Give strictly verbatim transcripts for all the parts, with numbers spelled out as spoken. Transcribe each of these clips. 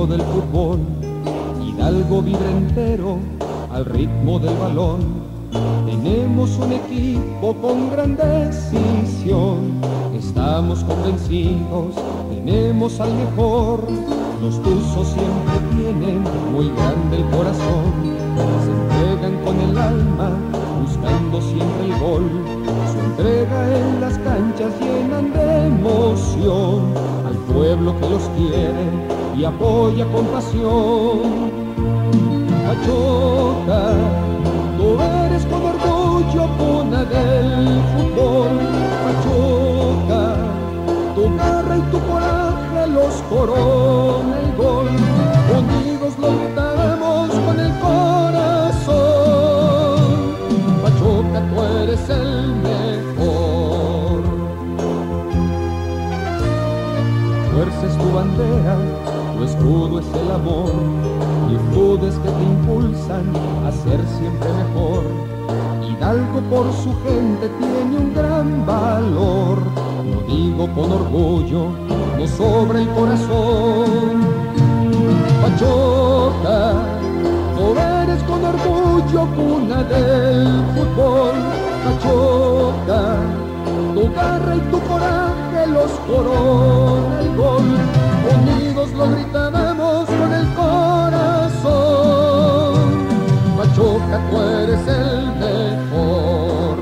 del fútbol. Hidalgo vibra entero al ritmo del balón. Tenemos un equipo con gran decisión. Estamos convencidos, tenemos al mejor. Los tuzos siempre tienen muy grande el corazón. Se entregan con el alma, buscando siempre el gol. Su entrega en las canchas llenan de emoción al pueblo que los quiere y apoya con pasión. Pachuca, tú eres con orgullo cuna del fútbol. Pachuca, tu garra y tu coraje los corona el gol. Unidos lo gritamos con el corazón. Pachuca, tú eres el mejor. Fuerza es tu bandera, tu escudo es el amor, virtudes que te impulsan a ser siempre mejor. Hidalgo por su gente tiene un gran valor, lo digo con orgullo, no sobra el corazón. Pachuca, tú eres con orgullo cuna del fútbol. Pachuca, tu garra y tu coraje los corona el gol. Unidos lo gritábamos con el corazón. Pachuca, tú eres el mejor.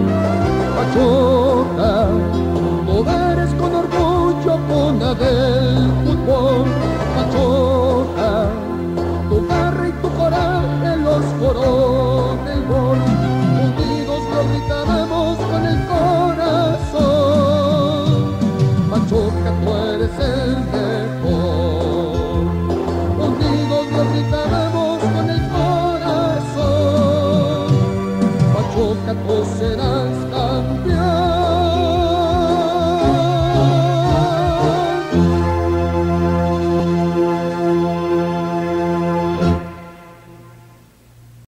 Pachuca, tú eres con orgullo cuna del fútbol. Pachuca, tu garra y tu coraje los corona el gol. Unidos lo gritábamos con el corazón. Pachuca, tú eres el mejor. Unidos lo gritábamos con el corazón. Pachuca, tú serás campeón.